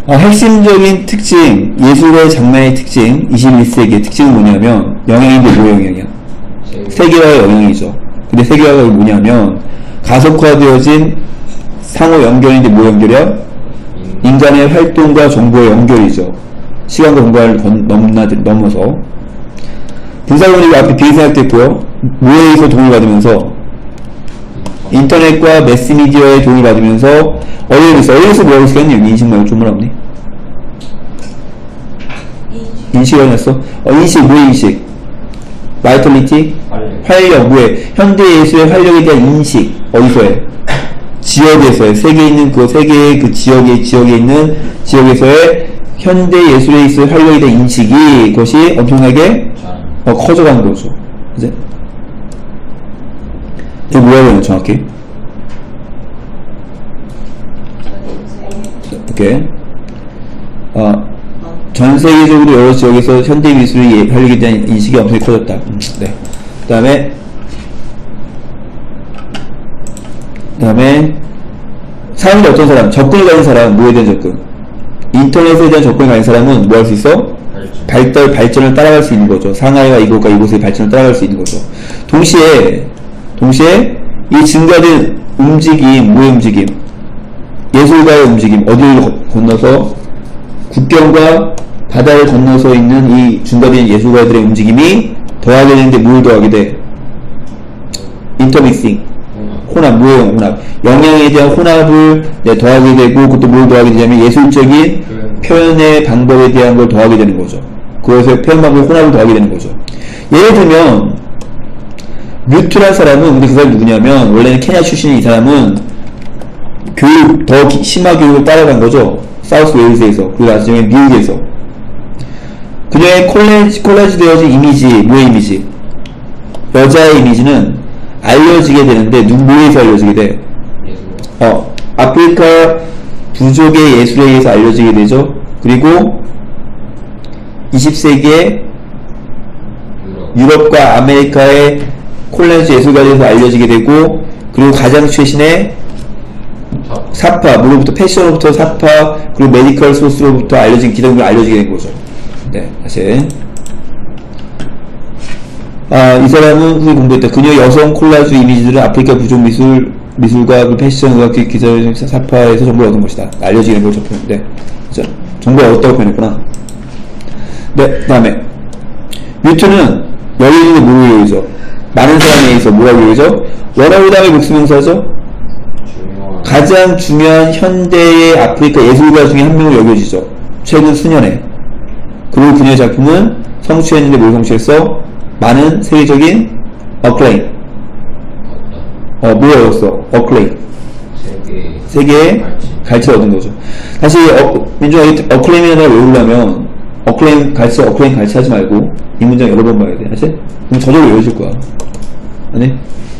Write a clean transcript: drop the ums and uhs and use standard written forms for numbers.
핵심적인 특징, 예술가의 장면의 특징, 21세기의 특징은 뭐냐면 영향인데 뭐 영향이야? 세계화의 영향이죠. 근데 세계화가 뭐냐면 가속화되어진 상호 연결인데 뭐 연결이야? 인간의 활동과 정보의 연결이죠. 시간과 공간을 넘어서. 분사론이 앞에 비생각됐고요. 뭐에 의해서 도움을 받으면서 인터넷과 매스미디어의 도움을 받으면서 어디에서 뭐라고 쓰겠니? 인식 말고 좀 뭐라 없니? 인식이 아니었어? 인식, 뭐의 인식? 바이털리티? 활력, 뭐에? 현대 예술의 활력에 대한 인식, 어디서 해? 지역에서의, 세계에 있는 세계의 지역에 있는 지역에서의 현대 예술에 있을 활력에 대한 인식이, 그것이 엄청나게 커져가는 거죠. 이제? 이게 뭐야, 되나, 정확히? 오케이. 전 세계적으로 여러 지역에서 현대 미술의 활력에 대한 인식이 엄청나게 커졌다. 네. 그 다음에, 사람인데 어떤 사람? 접근을 가진 사람, 뭐에 대한 접근? 인터넷에 대한 접근을 가진 사람은 뭐 할 수 있어? 발전을 따라갈 수 있는 거죠. 상하이와 이곳의 발전을 따라갈 수 있는 거죠. 동시에, 이 증가된 움직임, 뭐의 움직임? 예술가의 움직임, 어디를 건너서 국경과 바다를 건너서 있는 이 증가된 예술가들의 움직임이 더하게 되는데 뭘 더하게 돼? 인터믹싱, 혼합, 뭐예요? 혼합. 영향에 대한 혼합을 더하게 되고, 그것도 뭘 더하게 되냐면 예술적인 표현의 방법에 대한 걸 더하게 되는 거죠. 그것의 표현 방법의 혼합을 더하게 되는 거죠. 예를 들면 뮤트란 사람은, 근데 그 사람이 누구냐면 원래는 케냐 출신인 이 사람은 더 심화 교육을 따라간 거죠. 사우스 웨일즈에서, 그리고 나중에 미국에서. 그녀의 콜라지 되어진 이미지, 뭐의 이미지? 여자의 이미지는 알려지게 되는데, 뭐에서 알려지게 돼? 아프리카 부족의 예술에 의해서 알려지게 되죠. 그리고 20세기에 유럽과 아메리카의 콜라지 예술가들에서 알려지게 되고, 그리고 가장 최신의 사파, 뭐로부터 패션으로부터 사파, 그리고 메디컬 소스로부터 알려진 기독교가 알려지게 된 거죠. 네, 다시. 이 사람은 후에 공부했다. 그녀의 여성 콜라주 이미지들은 아프리카 부족 미술과 그 패션, 의학, 기사, 사파에서 정보를 얻은 것이다. 알려지게 된 걸 접했는데, 자, 정보를 얻었다고 표현했구나. 네, 그 다음에. 뮤트는 여기서 뭐로 이루어져? 많은 사람에 의해서 뭐라고 이루어져? 원어로 다음에 복수명사죠? 가장 중요한 현대의 아프리카 예술가 중에 한 명으로 여겨지죠. 최근 수년에. 그리고 그녀의 작품은 성취했는데 뭘 성취했어? 많은 세계적인 어클레임. 뭘 얻었어? 어클레임. 세계의 갈채를 얻은 거죠. 다시, 민주가 어클레임이라는 걸 외우려면, 어클레임 갈채 하지 말고, 이 문장 여러 번 봐야 돼. 알지? 그럼 저절로 외워질 거야. 아니?